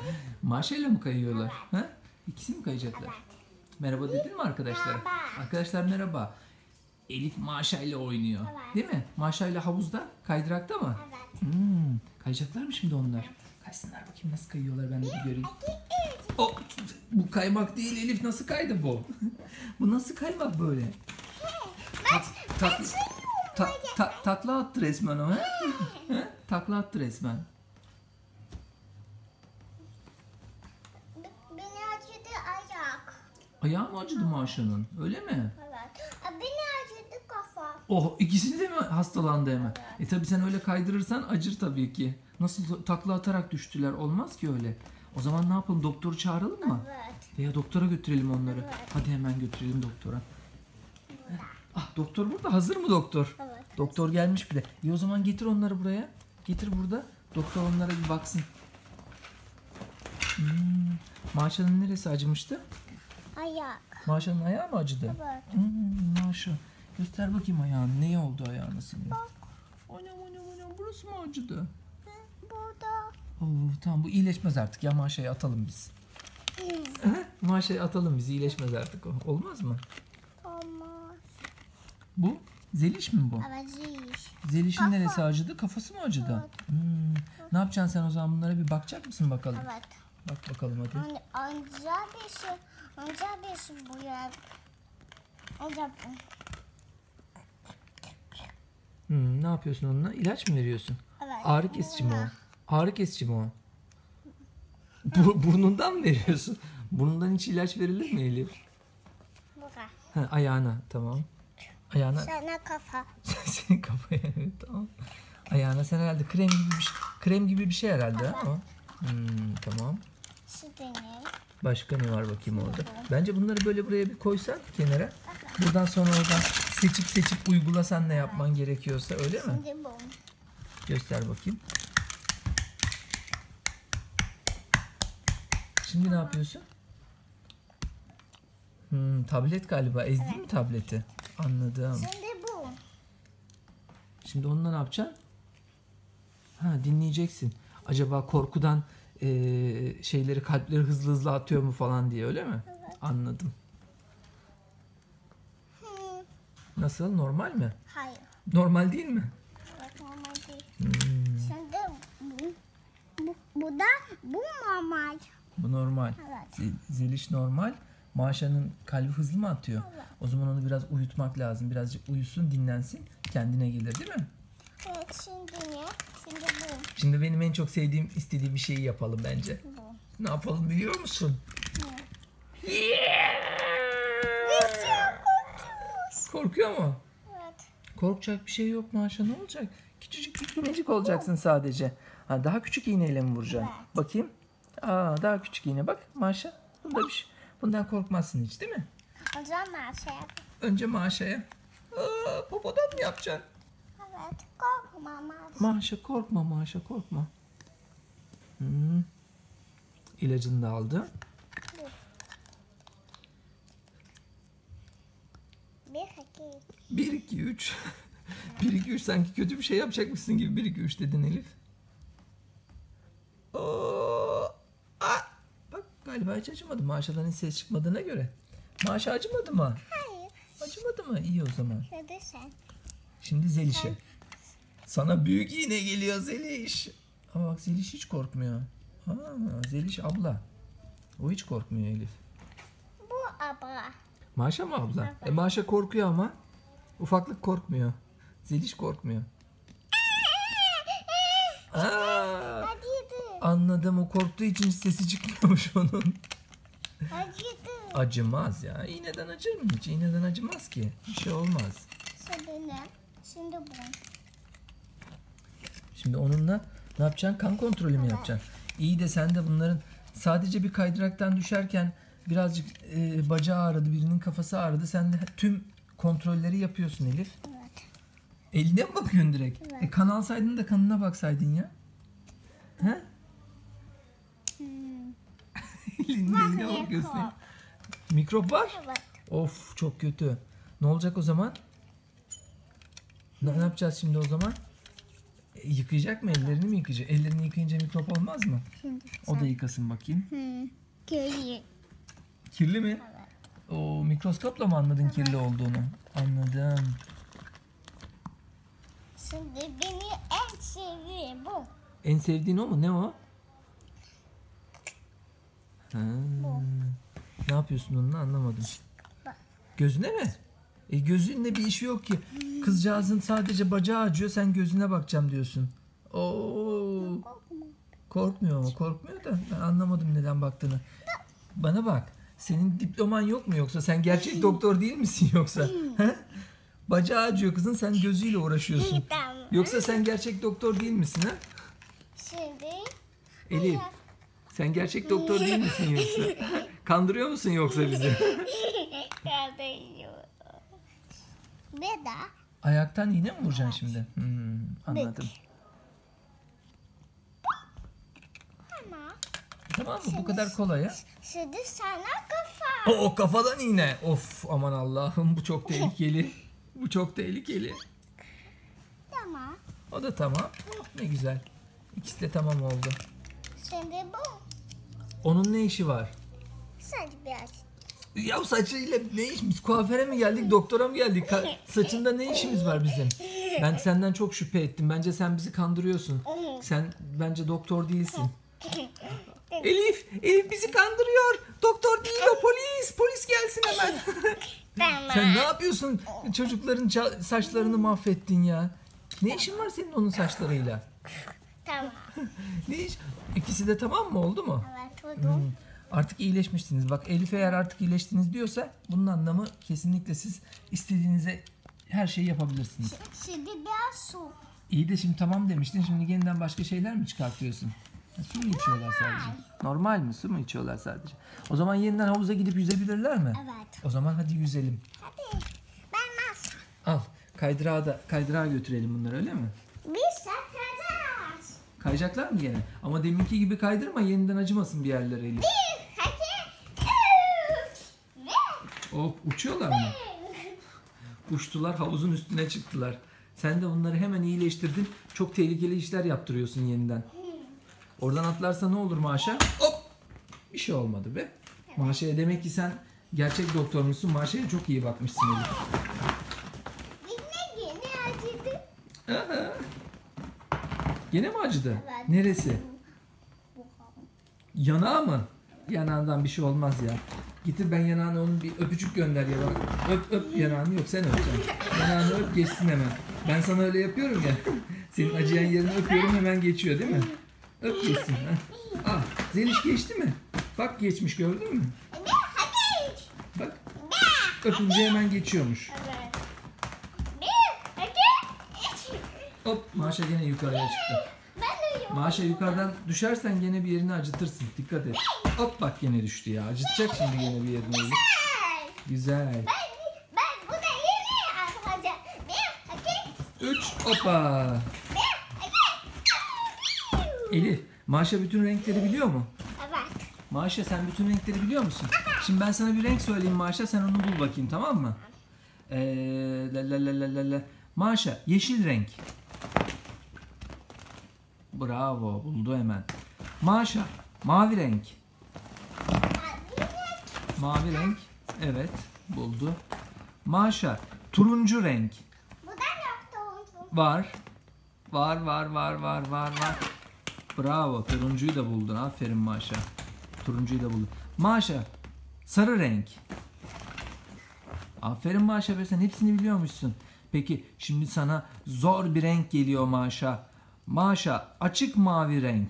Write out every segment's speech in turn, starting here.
Maşayla mı kayıyorlar? Ha? İkisi mi kayacaklar? Merhaba dedin mi arkadaşlar? Merhaba. Arkadaşlar merhaba. Elif Maşayla oynuyor. Evet. Değil mi? Maşayla havuzda, kaydırakta mı? Evet. Kayacaklar mı şimdi onlar? Kaysınlar bakayım nasıl kayıyorlar, ben de bir göreyim. Oh, bu kaymak değil Elif, nasıl kaydı bu? Bu nasıl kaymak böyle? Takla attı resmen o. He? Takla attı resmen. Beni acıdı ayak. Ayağı mı acıdı Maşa'nın? Öyle mi? Evet. Beni acıdı kafa. Oh, ikisi de mi hastalandı hemen? Tabi sen öyle kaydırırsan acır tabii ki. Nasıl takla atarak düştüler, olmaz ki öyle. O zaman ne yapalım, doktoru çağıralım mı? Evet. Veya doktora götürelim onları. Evet. Hadi hemen götürelim doktora. Ah, doktor burada, hazır mı doktor? Evet. Doktor gelmiş bile. İyi, o zaman getir onları buraya. Getir burada. Doktor onlara bir baksın. Maşa'nın neresi acımıştı? Ayak. Maşa'nın ayağı mı acıdı? Evet. Maşa. Göster bakayım ayağını. Ne oldu ayağına senin? Bak. Anam, burası mı acıdı? Burada. Tamam, bu iyileşmez artık ya, Maşa'yı atalım biz. Maşa'yı atalım biz, iyileşmez artık o. Olmaz mı? Olmaz. Bu Zeliş mi bu? Evet. Ziş. Zeliş'in Kafa. neresi acıdı? Kafası mı acıdı? Ne yapacaksın sen o zaman, bunlara bir bakacak mısın bakalım? Evet. Bak bakalım hadi. Anca bir şey bu yer. Anca bu. Ne yapıyorsun onunla? İlaç mı veriyorsun? Evet. Ağrı kesici mi o? Ağrı kesici mi o? Burnundan mı veriyorsun? Burnundan hiç ilaç verilir mi Elif? Burada. Ha, ayağına, tamam. Ayağına. Sana kafa. Senin kafaya, evet, tamam. Ayağına sen herhalde krem gibi bir şey herhalde ha o. Tamam. Şimdi ne? Başka ne var bakayım orada? Bence bunları böyle buraya bir koysan kenara. Buradan sonra oradan seçip uygulasan ne yapman gerekiyorsa, öyle mi? Şimdi bu. Göster bakayım. Şimdi ne yapıyorsun? Tablet galiba. Ezdin mi tableti? Anladım. Şimdi bu. Şimdi onunla ne yapacaksın? Dinleyeceksin. Acaba korkudan kalpleri hızlı atıyor mu falan diye, öyle mi? Evet. Anladım. Nasıl? Normal mi? Hayır. Normal değil mi? Evet, normal değil. Şimdi bu normal. Bu normal. Evet. Zeliş normal. Maşa'nın kalbi hızlı mı atıyor? Evet. O zaman onu biraz uyutmak lazım. Birazcık uyusun, dinlensin. Kendine gelir, değil mi? Evet, şimdi ne? Şimdi bu. Şimdi benim en çok istediğim bir şeyi yapalım bence. Bu. Ne yapalım biliyor musun? Biz çok korkuyoruz. Korkuyor mu? Evet. Korkacak bir şey yok Maşa, ne olacak? Küçücük minicik olacaksın sadece. Daha küçük iğneyle mi vuracaksın? Evet. Bakayım. Daha küçük iğne, bak Maşa. Bundan korkmazsın hiç, değil mi? O zaman şey yap. Önce Maşa'ya. Popodan mı yapacaksın? Evet. Korkma Maşa korkma, Maşa korkma. İlacını da aldı. Bir, 1, iki. 2, 3. 1, 2, 3 sanki kötü bir şey yapacakmışsın gibi 1, 2, 3 dedin Elif. Bak galiba hiç acımadı. Maşa'dan hiç ses çıkmadığına göre. Maşa acımadı mı? Hayır. Acımadı mı? İyi o zaman. Şimdi sen. Şimdi Zeliş'e. Sana büyük iğne geliyor Zeliş. Ama bak Zeliş hiç korkmuyor. Zeliş abla. O hiç korkmuyor Elif. Bu abla. Maşa mı abla? Evet. Maşa korkuyor ama ufaklık korkmuyor. Zeliş korkmuyor. Acıdı. Anladım, o korktuğu için sesi çıkmıyormuş onun. Acıdı. Acımaz ya. İğneden acır mı hiç? İğneden acımaz ki. Bir şey olmaz. Şimdi ne? Şimdi bu. Şimdi onunla ne yapacaksın? Kan kontrolü mü yapacaksın? İyi de sen de bunların sadece bir kaydıraktan düşerken birazcık bacağı ağrıdı, birinin kafası ağrıdı. Sen de tüm kontrolleri yapıyorsun Elif. Evet. Eline mi bakıyorsun direkt? Evet. Kan alsaydın da kanına baksaydın ya. He? Eline bakıyorsun. Mikrop. Mikrop var? Evet. Of, çok kötü. Ne olacak o zaman? Ne yapacağız şimdi o zaman? Yıkayacak mı? Ellerini mi yıkayacak? Ellerini yıkayınca mikrop olmaz mı? Şimdi O da yıkasın bakayım. Göreyim. Kirli mi? O mikroskopla mı anladın kirli olduğunu? Anladım. Şimdi beni en sevdiğim bu. En sevdiğin o mu? Ne o? Ha. Ne yapıyorsun onunla anlamadım. Gözüne mi? Gözünle bir işi yok ki. Kızcağızın sadece bacağı acıyor, sen gözüne bakacağım diyorsun. Oo. Korkmuyor mu? Korkmuyor da ben anlamadım neden baktığını. Bana bak. Senin diploman yok mu yoksa? Sen gerçek doktor değil misin yoksa? He? Bacağı acıyor kızın, sen gözüyle uğraşıyorsun. Tamam. Yoksa sen gerçek doktor değil misin ha? Şimdi Elif, sen gerçek doktor değil misin yoksa? Kandırıyor musun yoksa bizi? ve de Ayaktan iğne mi vuracaksın şimdi? Anladım. ama Tamam mı? Bu kadar kolay ya. şimdi sana kafa. O kafadan iğne. Of aman Allah'ım, bu çok tehlikeli. Bu çok tehlikeli. Tamam. O da tamam. Oh, ne güzel. İkisi de tamam oldu. Şimdi bu. Onun ne işi var? Sadece biraz. Ya saçıyla ne iş? Biz kuaföre mi geldik, doktora mı geldik? Saçında ne işimiz var bizim? Ben senden çok şüphe ettim. Bence sen bizi kandırıyorsun. Sen bence doktor değilsin. Elif bizi kandırıyor. Doktor değil o, polis. Polis gelsin hemen. Tamam. Sen ne yapıyorsun? Çocukların saçlarını mahvettin ya. Ne işin var senin onun saçlarıyla? Tamam. Ne iş? İkisi de tamam mı? Oldu mu? Evet oldu. Artık iyileşmişsiniz. Bak Elif eğer artık iyileştiniz diyorsa bunun anlamı kesinlikle siz istediğinize her şeyi yapabilirsiniz. Şimdi biraz su. İyi de şimdi tamam demiştin. Şimdi yeniden başka şeyler mi çıkartıyorsun? Ha, su mu içiyorlar sadece? Normal mi? Su mu içiyorlar sadece? O zaman yeniden havuza gidip yüzebilirler mi? Evet. O zaman hadi yüzelim. Hadi. Ben nasıl? Al. Kaydırağa götürelim bunları, öyle mi? Biz satacağız. Kayacaklar mı gene? Ama deminki gibi kaydırma, yeniden acımasın bir yerlere Elif. Hadi. Oh, uçuyorlar mı? Uçtular, havuzun üstüne çıktılar. Sen de bunları hemen iyileştirdin. Çok tehlikeli işler yaptırıyorsun yeniden. Oradan atlarsa ne olur Maşa? Hop! Bir şey olmadı be. Maşa'ya demek ki sen gerçek doktor musun? Maşa'ya çok iyi bakmışsın Elif. Yine acıdı. Gene mi acıdı? Evet. Neresi? Yanağı mı? Yanağından bir şey olmaz ya. Getir, ben yanağına onun bir öpücük gönder ya bak. Öp yanağını, yok sen öpeceksin. Yanağını öp geçsin hemen. Ben sana öyle yapıyorum ya. Senin acıyan yerini öpüyorum, hemen geçiyor değil mi? Öp geçsin. Ah, Zeliş geçti mi? Bak geçmiş, gördün mü? Hadi. Bak. Öpünce hemen geçiyormuş. Evet. Hadi. Hop, Maşa gene yukarıya çıktı. Ben de yok. Maşa yukarıdan düşersen gene bir yerini acıtırsın. Dikkat et. Hop bak gene düştü ya. Acıtacak şimdi gene bir yerini Elif. Güzel. Ben bu da yeni yapacağım. Bir, hadi. 3 hoppa. Elif, Maşa bütün renkleri biliyor mu? Evet. Maşa sen bütün renkleri biliyor musun? Şimdi ben sana bir renk söyleyeyim Maşa, sen onu bul bakayım, tamam mı? La. Maşa, yeşil renk. Bravo, buldu hemen. Maşa, mavi renk. Mavi renk. Evet, buldu. Maşa, turuncu renk. Bu da yoktu. Var. Var. Bravo, turuncuyu da buldun. Aferin Maşa. Turuncuyu da buldun. Maşa, sarı renk. Aferin Maşa be, sen hepsini biliyormuşsun. Peki şimdi sana zor bir renk geliyor Maşa. Maşa, açık mavi renk.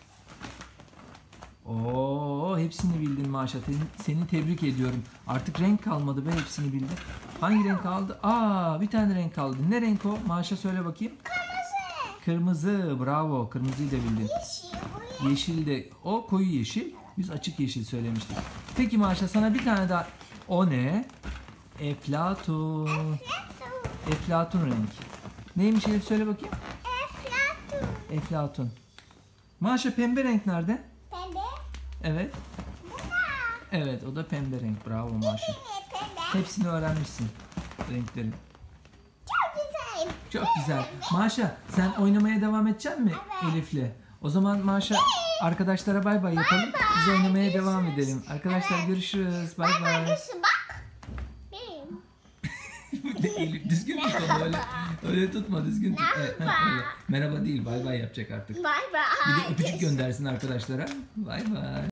Oo, hepsini bildin Maşa. Seni tebrik ediyorum. Artık renk kalmadı be, hepsini bildin. Hangi renk kaldı? Aa, bir tane renk kaldı. Ne renk o? Maşa söyle bakayım. Kırmızı. Bravo. Kırmızıyı da bildin. Yeşil de, o koyu yeşil. Biz açık yeşil söylemiştik. Peki Maşa, sana bir tane daha. O ne? Eflatun. Eflatun renk. Neymiş Elif, söyle bakayım. Eflatun. Maşa, pembe renk nerede? Pembe. Evet. Bu da. Evet, o da pembe renk. Bravo Maşa. Pembe. Hepsini öğrenmişsin renklerin. Çok güzel. Çok güzel. Maşa sen oynamaya devam edecek misin Elif'le? O zaman Maşa arkadaşlara bay bay yapalım. Biz oynamaya devam edelim. Arkadaşlar görüşürüz. Bay bay. Bak. Elif düzgün tut onu öyle. Öyle tutma düzgün tut. Evet, öyle. Merhaba değil bay bay yapacak artık. Bye bye. Bir de öpücük göndersin arkadaşlara. Bay bay.